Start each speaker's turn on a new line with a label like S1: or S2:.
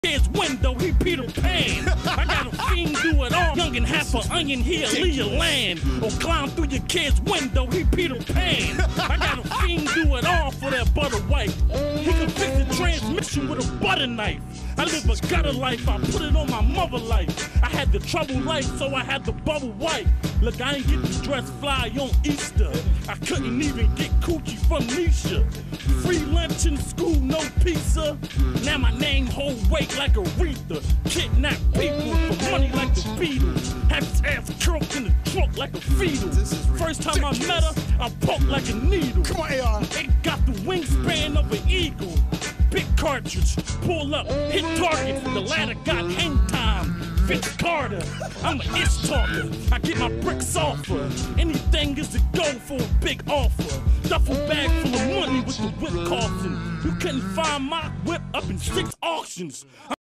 S1: His window, he Peter Pan. I got a fiend do it all. Young and half an onion, he'll leave your land. Or climb through your kid's window, he Peter Pan. I got a fiend do it all for that butter white. He can fix the transmission with a butter knife. I live a gutter life, I put it on my mother life. I had the trouble life, so I had the bubble white. Look, I ain't get the dress fly on Easter. I couldn't even get coochie from Nisha. Free lunch in school, no pizza. Now my name hold weight like Aretha. Kidnap people for money like the Beatles. Have his ass curled in the trunk like a fetal. First time I met her, I poked like a needle.
S2: Come on, AR.
S1: It got the wingspan of an eagle. Big cartridge, pull up, hit target. The ladder got hang time. Vince Carter, I'm an ish talker. I get my bricks off her. Anything is to go for a big offer. Duffel bag full of money with the whip costing. You couldn't find my whip up in 6 auctions.